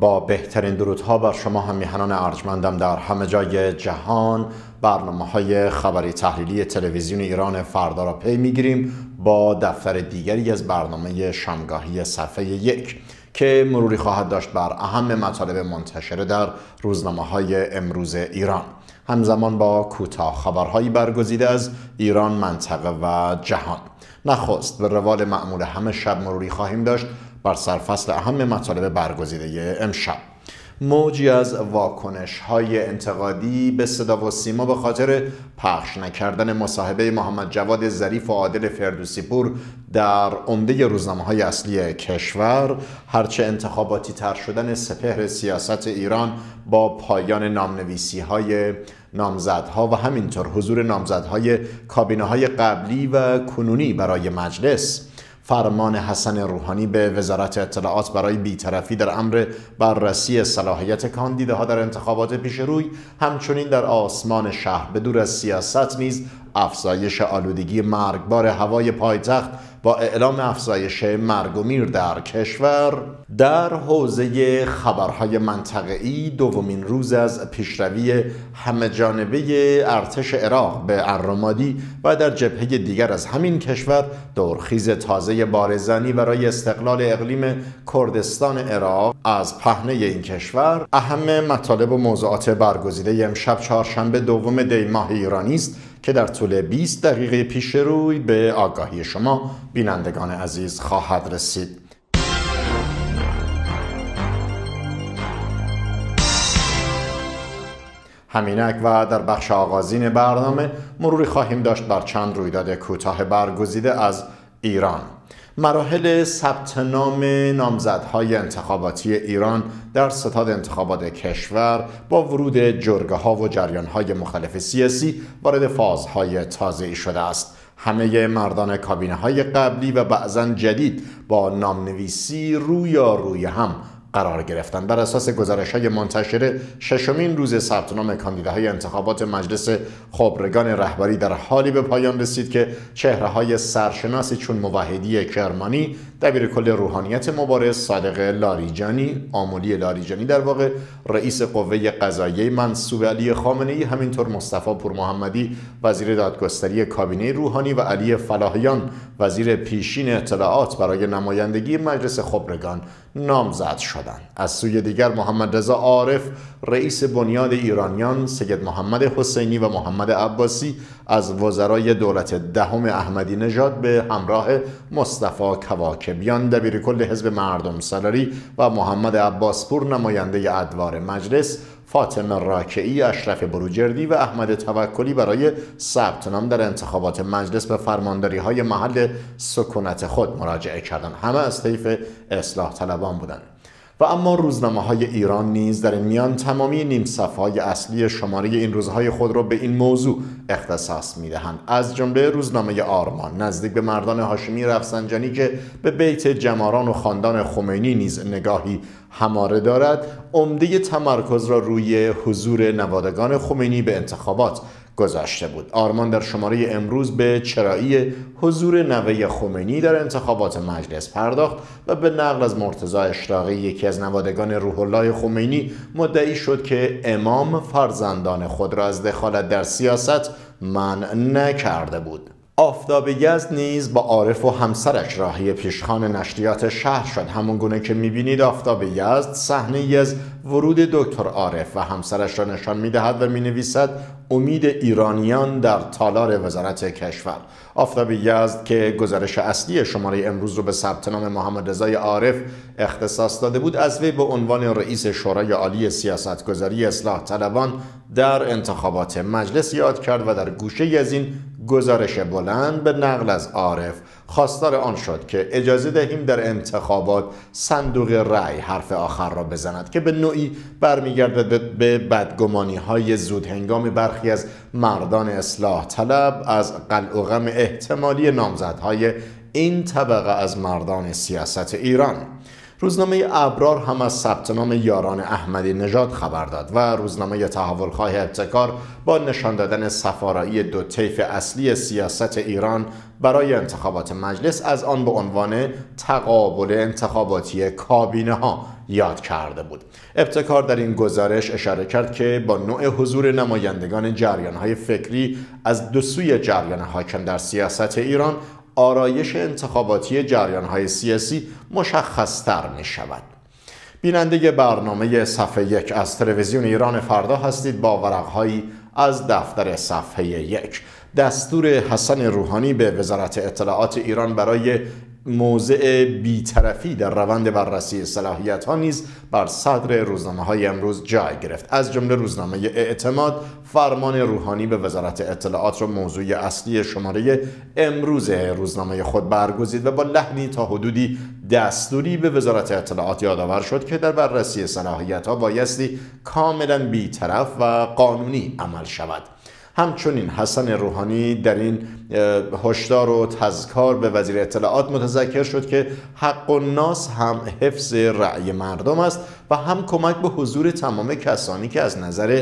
با بهترین درودها بر شما هم میهنان ارجمندم در همه جای جهان برنامه‌های خبری تحلیلی تلویزیون ایران فردا را پی میگیریم با دفتر دیگری از برنامه شامگاهی صفحه 1 که مروری خواهد داشت بر اهم مطالب منتشره در روزنامه‌های امروز ایران، همزمان با کوتاه خبرهایی برگزیده از ایران، منطقه و جهان. نخست به روال معمول همه شب مروری خواهیم داشت بر سرفصل اهم مطالب برگزیده امشب. موجی از واکنش‌های انتقادی به صدا و سیما به خاطر پخش نکردن مصاحبه محمد جواد ظریف و عادل فردوسی پور در عمده روزنامه‌های اصلی کشور، هرچه انتخاباتی تر شدن سپهر سیاست ایران با پایان نامنویسی‌های نامزدها و همینطور حضور نامزدهای کابینه‌های قبلی و کنونی برای مجلس، فرمان حسن روحانی به وزارت اطلاعات برای بی‌طرفی در امر بررسی صلاحیت کاندیداها در انتخابات پیشروی، همچنین در آسمان شهر به دور از سیاست نیز افزایش آلودگی مرگبار هوای پایتخت با اعلام افزایش مرگ و میر در کشور. در حوزه خبرهای منطقه‌ای، دومین روز از پیشروی همه‌جانبه ارتش عراق به الرمادی و در جبهه دیگر از همین کشور دورخیز تازه بارزانی برای استقلال اقلیم کردستان عراق از پهنه این کشور، اهم مطالب و موضوعات برگزیده امشب چهارشنبه دوم دی ماه ایرانی است که در طول 20 دقیقه پیش روی به آگاهی شما بینندگان عزیز خواهد رسید. همینک و در بخش آغازین برنامه مروری خواهیم داشت بر چند رویداد کوتاه برگزیده از ایران. مراحل ثبت نام نامزدهای انتخاباتی ایران در ستاد انتخابات کشور با ورود جرگه‌ها و جریان‌های مختلف سیاسی وارد فازهای تازه‌ای شده است. همه مردان کابینه‌های قبلی و بعضاً جدید با نامنویسی روی هم قرار گرفتند. بر اساس گزارش‌های منتشره، ششمین روز ثبت نام کاندیداهای انتخابات مجلس خبرگان رهبری در حالی به پایان رسید که چهره‌های سرشناسی چون موحدی کرمانی، دبیرکل روحانیت مبارز، صادق لاریجانی، آملی لاریجانی در واقع، رئیس قوه قضاییه منصوب علی خامنه‌ای، همینطور مصطفی پورمحمدی وزیر دادگستری کابینه روحانی و علی فلاحیان وزیر پیشین اطلاعات برای نمایندگی مجلس خبرگان نامزد شدند. از سوی دیگر محمد رضا عارف رئیس بنیاد ایرانیان، سید محمد حسینی و محمد عباسی از وزرای دولت دهم احمدی نژاد به همراه مصطفی کواکبیان دبیرکل حزب مردم سالاری و محمد عباسپور نماینده ادوار مجلس، فاطمه راکعی، اشرف بروجردی و احمد توکلی برای ثبت نام در انتخابات مجلس به فرمانداری‌های محل سکونت خود مراجعه کردند. همه از طیف اصلاح طلبان بودند. و اما روزنامه‌های ایران نیز در این میان تمامی نیم صفحه‌های اصلی شماره این روزهای خود را به این موضوع اختصاص می‌دهند، از جمله روزنامه آرمان نزدیک به مردان هاشمی رفسنجانی که به بیت جماران و خاندان خمینی نیز نگاهی هماره دارد، عمده تمرکز را روی حضور نوادگان خمینی به انتخابات گذاشته بود. آرمان در شماره امروز به چرایی حضور نوه خمینی در انتخابات مجلس پرداخت و به نقل از مرتضی اشراقی، یکی از نوادگان روح الله خمینی، مدعی شد که امام فرزندان خود را از دخالت در سیاست منع نکرده بود. آفتاب یزد نیز با عارف و همسرش راهی پیشخوان نشریات شهر شد. همون گونه که میبینید آفتاب یزد صحنه‌ای از ورود دکتر عارف و همسرش را نشان میدهد و مینویسد امید ایرانیان در تالار وزارت کشور. آفتاب یزد که گزارش اصلی شماره امروز رو به ثبت نام محمد رضا عارف اختصاص داده بود، از وی به عنوان رئیس شورای عالی سیاستگذاری اصلاح طلبان در انتخابات مجلس یاد کرد و در گوشه از این گزارش بلند به نقل از عارف خواستار آن شد که اجازه دهیم در انتخابات صندوق رأی حرف آخر را بزند، که به نوعی برمیگردد به بدگمانی‌های زودهنگام برخی از مردان اصلاح طلب از قلع و غم احتمالی نامزدهای این طبقه از مردان سیاست ایران. روزنامه ابرار هم از ثبت نام یاران احمدی نژاد خبر داد و روزنامه تحولخواه ابتکار با نشان دادن سفارایی دو طیف اصلی سیاست ایران برای انتخابات مجلس از آن به عنوان تقابل انتخاباتی کابینه ها یاد کرده بود. ابتکار در این گزارش اشاره کرد که با نوع حضور نمایندگان جریان‌های فکری از دو سوی جریان حاکم در سیاست ایران، آرایش انتخاباتی جریان‌های سیاسی مشخص‌تر می‌شود. بیننده برنامه صفحه 1 از تلویزیون ایران فردا هستید با ورق‌هایی از دفتر صفحه 1. دستور حسن روحانی به وزارت اطلاعات ایران برای موضع بی‌طرفی در روند بررسی صلاحیت‌ها نیز بر صدر روزنامه‌های امروز جای گرفت. از جمله روزنامه اعتماد فرمان روحانی به وزارت اطلاعات را موضوع اصلی شماره امروز روزنامه خود برگزید و با لحنی تا حدودی دستوری به وزارت اطلاعات یادآور شد که در بررسی صلاحیت‌ها بایستی کاملا بی‌طرف و قانونی عمل شود. همچنین حسن روحانی در این هشدار و تذکار به وزیر اطلاعات متذکر شد که حق الناس هم حفظ رأی مردم است و هم کمک به حضور تمام کسانی که از نظر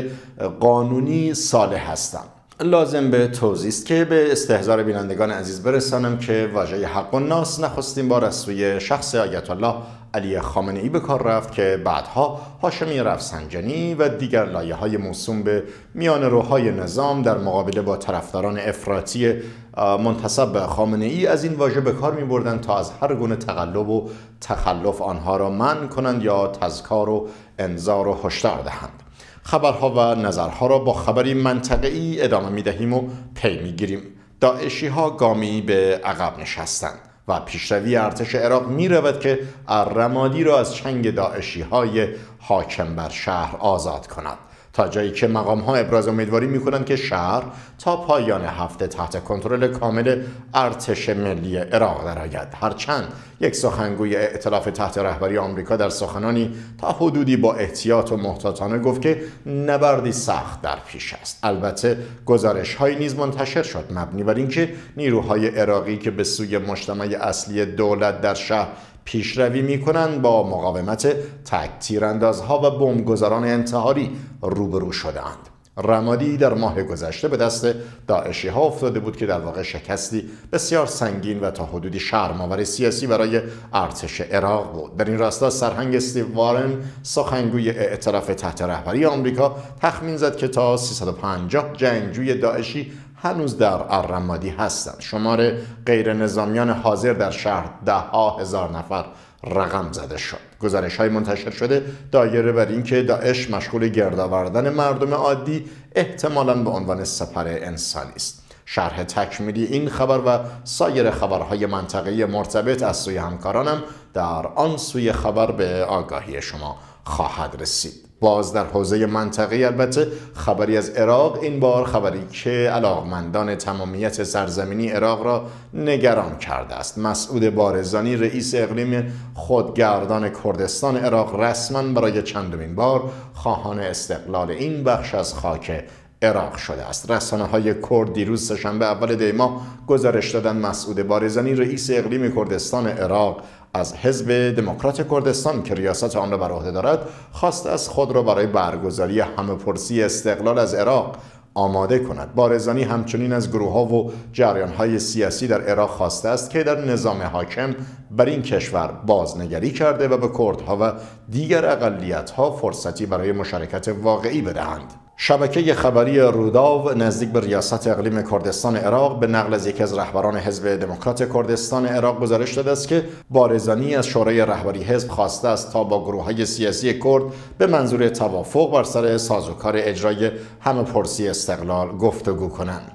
قانونی صالح هستند. لازم به توضیح است که به استحضار بینندگان عزیز برسانم که واژه حق الناس نخستین بار از سوی شخص آیت الله علی خامنه‌ای به کار رفت که بعدها هاشمی رفسنجانی و دیگر لایه‌های موسوم به میانه‌روهای نظام در مقابله با طرفداران افراطی منتسب به خامنه‌ای از این واژه به کار می‌بردند تا از هر گونه تقلب و تخلف آنها را منع کنند یا تذکار و انذار و هشدار دهند. خبرها و نظرها را با خبری منطقه‌ای ادامه می‌دهیم و پی می‌گیریم. داعشی‌ها گامی به عقب نشستند و پیشروی ارتش عراق می‌رود که الرمادی را از چنگ داعشی‌های حاکم بر شهر آزاد کند، تا جایی که مقام‌ها ابراز امیدواری می‌کنند که شهر تا پایان هفته تحت کنترل کامل ارتش ملی عراق درآید. هرچند یک سخنگوی ائتلاف تحت رهبری آمریکا در سخنانی تا حدودی با احتیاط و محتاطانه گفت که نبردی سخت در پیش است. البته گزارش‌هایی نیز منتشر شد مبنی بر اینکه نیروهای عراقی که به سوی مجتمع اصلی دولت در شهر پیشروی می‌کنند با مقاومت تک تیراندازها و بمبگذاران انتحاری روبرو شده‌اند. رمادی در ماه گذشته به دست داعشی‌ها افتاده بود که در واقع شکستی بسیار سنگین و تا حدودی شرم‌آور سیاسی برای ارتش عراق بود. در این راستا سرهنگ استیو وارن سخنگوی ائتلاف تحت رهبری آمریکا تخمین زد که تا 350 جنگجوی داعشی هنوز در الرمادی هستند. شمار غیر نظامیان حاضر در شهر 10,000 نفر رقم زده شد. گزارش‌های منتشر شده دایره بر این که داعش مشغول گردآوردن مردم عادی احتمالاً به عنوان سپر انسانی است. شرح تکمیلی این خبر و سایر خبرهای منطقه‌ای مرتبط از سوی همکارانم در آن سوی خبر به آگاهی شما خواهد رسید. باز در حوزه منطقه‌ای البته خبری از عراق، این بار خبری که علاقمندان تمامیت سرزمینی عراق را نگران کرده است. مسعود بارزانی رئیس اقلیم خودگردان کردستان عراق رسما برای چندمین بار خواهان استقلال این بخش از خاک عراق شده است. رسانه‌های کرد دیروز سه‌شنبه اول دی ماه گزارش دادند مسعود بارزانی رئیس اقلیم کردستان عراق از حزب دموکرات کردستان که ریاست آن را بر عهده دارد خواست از خود را برای برگزاری همه‌پرسی استقلال از عراق آماده کند. بارزانی همچنین از گروه‌ها و جریان‌های سیاسی در عراق خواسته است که در نظام حاکم بر این کشور بازنگری کرده و به کردها و دیگر اقلیت‌ها فرصتی برای مشارکت واقعی بدهند. شبکه خبری روداو نزدیک به ریاست اقلیم کردستان عراق به نقل از یکی از رهبران حزب دموکرات کردستان عراق گزارش داده است که بارزانی از شورای رهبری حزب خواسته است تا با گروه‌های سیاسی کرد به منظور توافق بر سر سازوکار اجرای همه‌پرسی استقلال گفتگو کنند.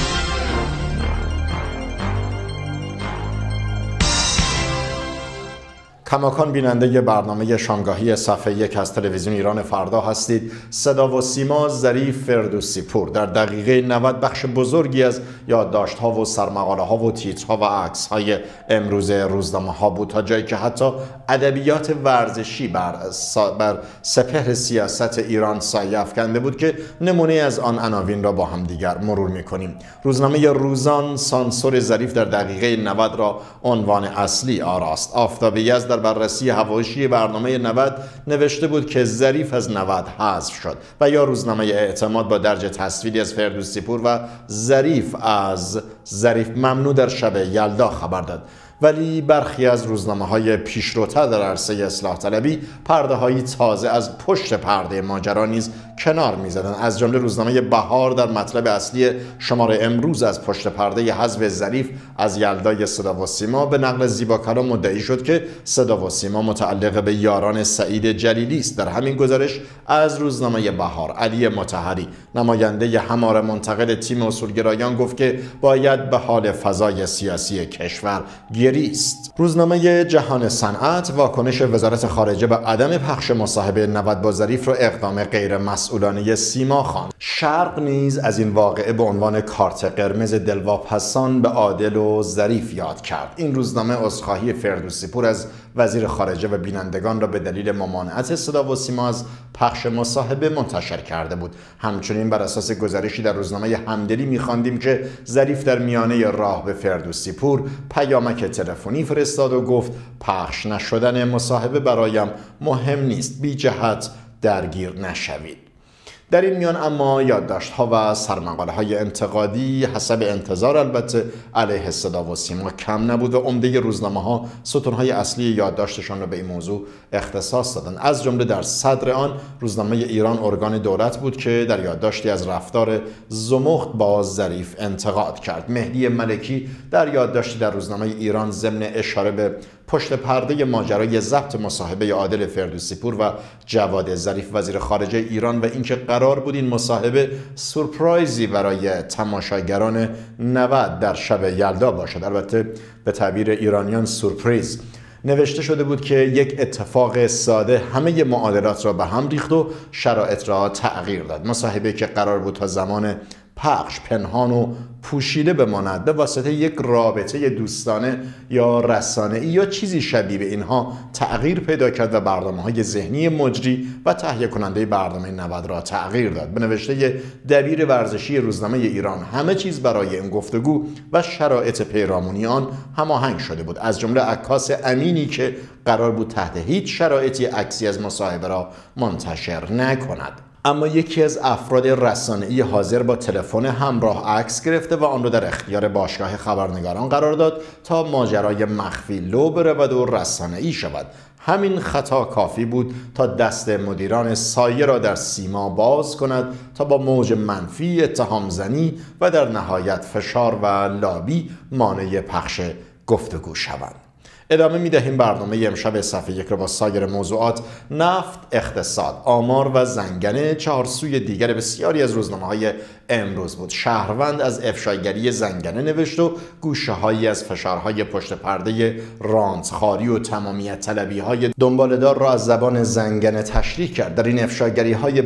کماکان بیننده برنامه شامگاهی صفحه 1 از تلویزیون ایران فردا هستید. صدا و سیما ظریف فردوسی پور در دقیقه 90 بخش بزرگی از یادداشت‌ها و سرمقاله‌ها و تیترها و عکس‌های امروز روزنامه‌ها بود، تا جایی که حتی ادبیات ورزشی بر سپهر سیاست ایران سایه افکنده بود که نمونه از آن عناوین را با هم دیگر مرور می‌کنیم. روزنامه روزان سانسور ظریف در دقیقه 90 را عنوان اصلی آراست. آفتاب یزد در بررسی حواشی برنامه 90 نوشته بود که ظریف از 90 حذف شد و یا روزنامه اعتماد با درج تصویری از فردوسی پور و ظریف از ظریف ممنوع در شب یلدا خبر داد. ولی برخی از روزنامه‌های پیشروتر در عرصه اصلاح طلبی پرده‌هایی تازه از پشت پرده ماجرا نیز کنار می‌زدند. از جمله روزنامه بهار در مطلب اصلی شماره امروز از پشت پرده حذف ظریف از یلدای صدا و سیما به نقل زیبا کلام مدعی شد که صدا و سیما متعلق به یاران سعید جلیلی است. در همین گزارش از روزنامه بهار، علی مطهری، نماینده هماره منتقل تیم اصولگرایان، گفت که باید به حال فضای سیاسی کشور گریست. روزنامه جهان صنعت واکنش وزارت خارجه به عدم پخش مصاحبه نود با ظریف را اقدام غیر مسئولانه سیما خواند. شرق نیز از این واقعه به عنوان کارت قرمز دلواپسان به عادل و ظریف یاد کرد. این روزنامه عذرخواهی فردوسی پور از وزیر خارجه و بینندگان را به دلیل ممانعت صدا و سیما از پخش مصاحبه منتشر کرده بود. همچنین بر اساس گزارشی در روزنامه همدلی می‌خواندیم که ظریف در میانه راه به فردوسی پور پیامک تلفنی فرستاد و گفت پخش نشدن مصاحبه برایم مهم نیست، بی جهت درگیر نشوید. در این میان اما یادداشت‌ها و سرمقاله‌های انتقادی حسب انتظار البته علیه صدا و سیما کم نبود و عمده روزنامه‌ها ستون‌های اصلی یادداشتشان را به این موضوع اختصاص دادند. از جمله در صدر آن روزنامه ایران ارگان دولت بود که در یادداشتی از رفتار زمخت با ظریف انتقاد کرد. مهدی ملکی در یادداشتی در روزنامه ایران ضمن اشاره به پشت پرده ماجرای ضبط مصاحبه عادل فردوسی پور و جواد ظریف وزیر خارجه ایران و اینکه قرار بود این مصاحبه سورپرایزی برای تماشاگران 90 در شب یلدا باشد، البته به تعبیر ایرانیان سورپریز، نوشته شده بود که یک اتفاق ساده همه معادلات را به هم ریخت و شرایط را تغییر داد. مصاحبه که قرار بود تا زمان پخش پنهان و پوشیده بماند به واسطه یک رابطه دوستانه یا رسانه‌ای یا چیزی شبیه به اینها تغییر پیدا کرد و برنامه‌های ذهنی مجری و تهیه کننده برنامه 90 را تغییر داد. به نوشته دبیر ورزشی روزنامه ایران همه چیز برای این گفتگو و شرایط پیرامونی آن هماهنگ شده بود، از جمله عکاس امینی که قرار بود تحت هیچ شرایطی عکسی از مصاحبه را منتشر نکند. اما یکی از افراد رسانه‌ای حاضر با تلفن همراه عکس گرفته و آن را در اختیار باشگاه خبرنگاران قرار داد تا ماجرای مخفی لو برود و رسانه‌ای شود. همین خطا کافی بود تا دست مدیران سایه را در سیما باز کند تا با موج منفی اتهام زنی و در نهایت فشار و لابی مانع پخش گفتگو شوند. ادامه می‌دهیم برنامه امشب صفحه 1 را با سایر موضوعات. نفت، اقتصاد، آمار و زنگنه چهارسوی دیگر بسیاری از روزنامه‌های امروز بود. شهروند از افشاگری زنگنه نوشت و گوشه‌هایی از فشارهای پشت پرده رانتخاری و تمامیت طلبی‌های دنباله‌دار را از زبان زنگنه تشریح کرد. در این افشاگری‌های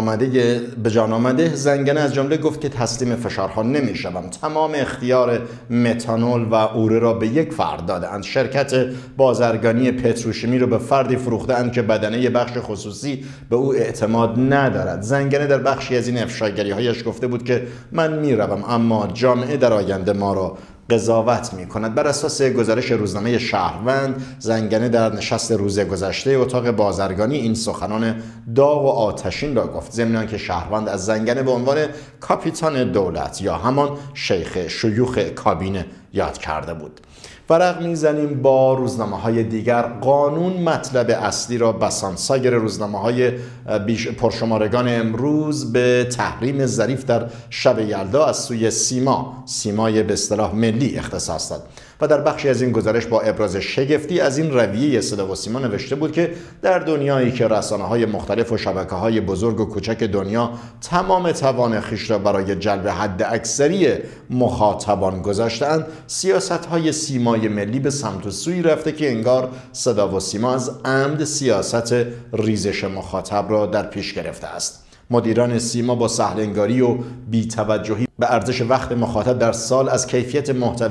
بجان آمده زنگنه از جمله گفت که تسلیم فشارها نمی‌شوم. تمام اختیار متانول و اوره را به یک فرد داده‌اند. شرکت بازرگانی پتروشیمی رو به فردی فروخته‌اند که بدنه بخش خصوصی به او اعتماد ندارد. زنگنه در بخشی از این افشاگری‌هایش گفته بود که من میروم اما جامعه در آینده ما را قضاوت می کند. بر اساس گزارش روزنامه شهروند، زنگنه در نشست روز گذشته اتاق بازرگانی این سخنان داغ و آتشین را گفت، ضمن آنکه شهروند از زنگنه به عنوان کاپیتان دولت یا همان شیخ شیوخ کابینه یاد کرده بود. ورق میزنیم با روزنامه‌های دیگر. قانون مطلب اصلی را بسان. سایر روزنامه‌های پرشمارگان امروز به تحریم ظریف در شب یلدا از سوی سیمای به اصطلاح ملی اختصاص داد و در بخشی از این گزارش با ابراز شگفتی از این رویه صدا و سیما نوشته بود که در دنیایی که رسانه‌های مختلف و شبکه‌های بزرگ و کوچک دنیا تمام توان خویش را برای جلب حد اکثری مخاطبان گذاشته‌اند، سیاست‌های سیمای ملی به سمت و سوی رفته که انگار صدا و سیما از عمد سیاست ریزش مخاطب را در پیش گرفته است. مدیران سیما با سهل‌انگاری و بی‌توجهی به ارزش وقت مخاطب در سال از کیفیت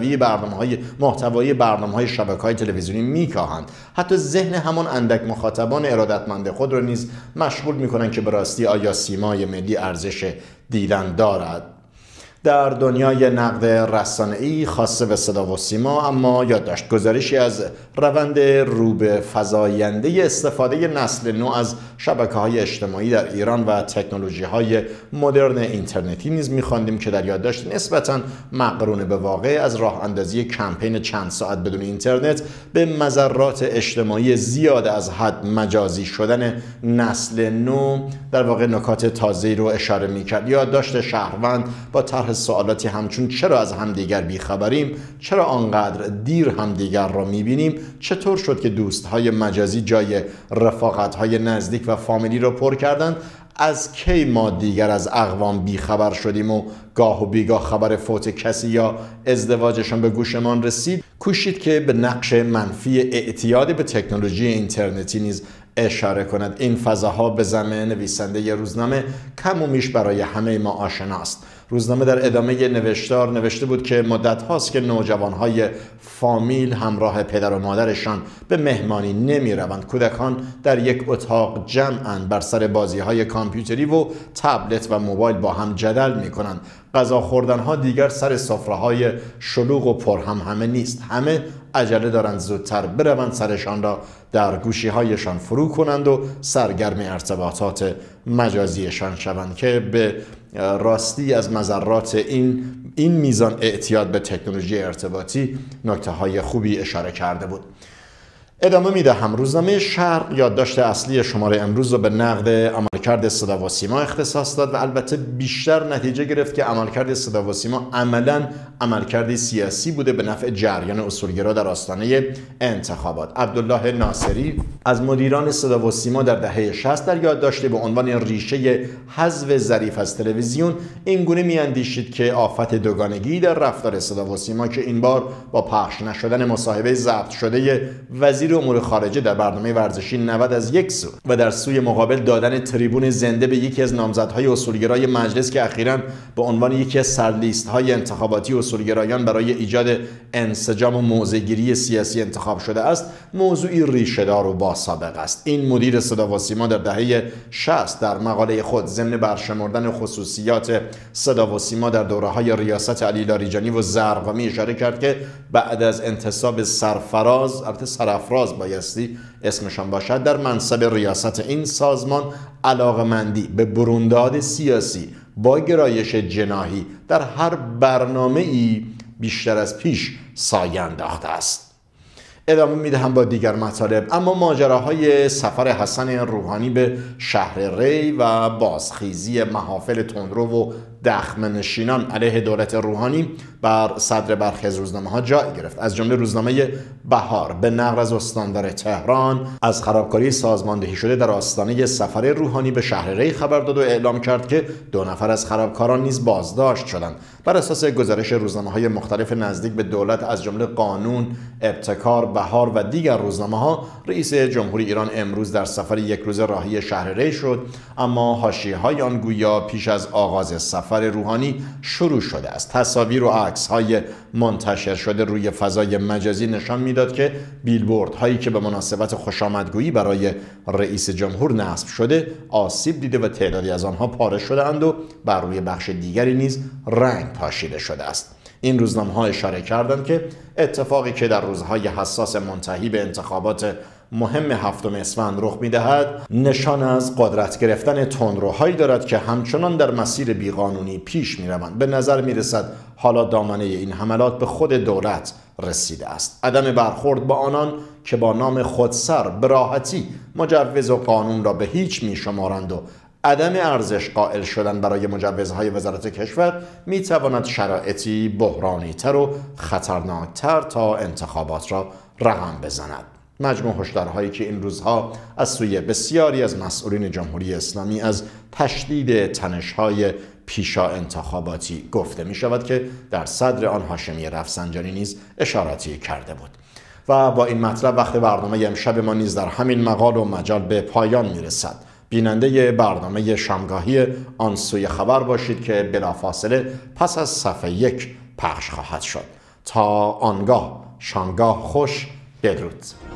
محتوایی برنامه‌های شبکه‌های تلویزیونی می‌کاهند. حتی ذهن همان اندک مخاطبان ارادتمند خود را نیز مشغول می‌کنند که به راستی آیا سیمای ملی ارزش دیدن دارد. در دنیای نقد رسانه‌ای خاصه به صدا و سیما اما یادداشت گزارشی از روند رو به فزاینده استفاده نسل نو از شبکه‌های اجتماعی در ایران و تکنولوژی‌های مدرن اینترنتی نیز می‌خواندیم که در یادداشت نسبتاً مقرون به واقع از راه اندازی کمپین چند ساعت بدون اینترنت به مضرات اجتماعی زیاد از حد مجازی شدن نسل نو در واقع نکات تازه‌ای رو اشاره می‌کرد. یادداشت شهروند با طرح سوالاتی همچون چرا از همدیگر بیخبریم، چرا آنقدر دیر همدیگر را می‌بینیم، چطور شد که دوست‌های مجازی جای رفاقت‌های نزدیک و فامیلی را پر کردند، از کی ما دیگر از اقوام بیخبر شدیم و گاه و بیگاه خبر فوت کسی یا ازدواجشان به گوشمان رسید. کوشید که به نقش منفی اعتیاد به تکنولوژی اینترنتی نیز اشاره کند. این فضاها به زعم نویسنده ی روزنامه کم و میش برای همه ما آشناست. روزنامه در ادامه نوشتار نوشته بود که مدت هاست که نوجوانهای فامیل همراه پدر و مادرشان به مهمانی نمی روند. کودکان در یک اتاق جمعاند، بر سر بازی های کامپیوتری و تبلت و موبایل با هم جدل می کنند. غذا خوردن ها دیگر سر سفره های شلوغ و پرهمهمه نیست. همه عجله دارند زودتر بروند سرشان را در گوشی هایشان فرو کنند و سرگرم ارتباطات مجازیشان شوند که به راستی از مضرات این میزان اعتیاد به تکنولوژی ارتباطی نکته های خوبی اشاره کرده بود. ادامه میدهم. روزنامه شرق یادداشت اصلی شماره امروز رو به نقد عملکرد صدا و سیما اختصاص داد و البته بیشتر نتیجه گرفت که عملکرد صدا و سیما عملاً عملکرد سیاسی بوده به نفع جریان اصولگرا در آستانه انتخابات. عبدالله ناصری از مدیران صدا و سیما در دهه 60 در یادداشتی به عنوان ریشه حذف ظریف از تلویزیون این گونه میاندیشید که آفت دوگانگی در رفتار صدا و سیما که این بار با پخش نشدن مصاحبه ضبط شده وزیر امور خارجه در برنامه ورزشی 90 از یک سو و در سوی مقابل دادن تریبون زنده به یکی از نامزدهای اصولگرای مجلس که اخیراً به عنوان یکی از سرلیست‌های انتخاباتی اصولگرایان برای ایجاد انسجام و موضع‌گیری سیاسی انتخاب شده است، موضوعی ریشه‌دار و با سابقه است. این مدیر صدا و سیما در دهه 60 در مقاله خود ضمن برشمردن خصوصیات صدا و سیما در دوره‌های ریاست علی لاریجانی و زرقامی اشاره کرد که بعد از انتصاب سرفراز، البته سرافراز بایستی اسمشان باشد، در منصب ریاست این سازمان علاقمندی به برونداد سیاسی با گرایش جناحی در هر برنامه‌ای بیشتر از پیش سایه انداخته است. ادامه میدهم با دیگر مطالب. اما ماجراهای سفر حسن روحانی به شهر ری و بازخیزی محافل تندرو و دخمه‌نشینان علیه دولت روحانی بر صدر برخی از روزنامه‌ها جای گرفت. از جمله روزنامه بهار به نقل از استاندار تهران از خرابکاری سازماندهی شده در آستانه سفر روحانی به شهر ری خبر داد و اعلام کرد که 2 نفر از خرابکاران نیز بازداشت شدند. بر اساس گزارش روزنامه‌های مختلف نزدیک به دولت از جمله قانون، ابتکار، بهار و دیگر روزنامه‌ها، رئیس جمهوری ایران امروز در سفر یک روزه راهی شهر ری شد، اما حاشیه‌های آن گویا پیش از آغاز سفر روحانی شروع شده است. تصاویر و عکس‌های منتشر شده روی فضای مجازی نشان میداد که بیلبوردهایی که به مناسبت خوشامدگویی برای رئیس جمهور نصب شده آسیب دیده و تعدادی از آنها پاره شده‌اند و بر روی بخش دیگری نیز رنگ پاشیده شده است. این روزنامه‌ها اشاره کردند که اتفاقی که در روزهای حساس منتهی به انتخابات مهم 7 اسفند رخ می‌دهد نشان از قدرت گرفتن تندروهایی دارد که همچنان در مسیر بیقانونی پیش می‌روند. به نظر می‌رسد حالا دامنه این حملات به خود دولت رسیده است. عدم برخورد با آنان که با نام خودسر به راحتی مجوز و قانون را به هیچ می‌شمارند و عدم ارزش قائل شدن برای مجوزهای وزارت کشور می‌تواند شرایطی بحرانی‌تر و خطرناکتر تا انتخابات را رقم بزند. مجموع هشدارهایی که این روزها از سوی بسیاری از مسئولین جمهوری اسلامی از تشدید تنش‌های پیشا انتخاباتی گفته می شود که در صدر آن هاشمی رفسنجانی نیز اشاراتی کرده بود. و با این مطلب وقت برنامه امشب ما نیز در همین مقال و مجال به پایان می رسد. بیننده برنامه شامگاهی آن سوی خبر باشید که بلافاصله پس از صفحه 1 پخش خواهد شد. تا آنگاه شامگاه خوش، بدرود.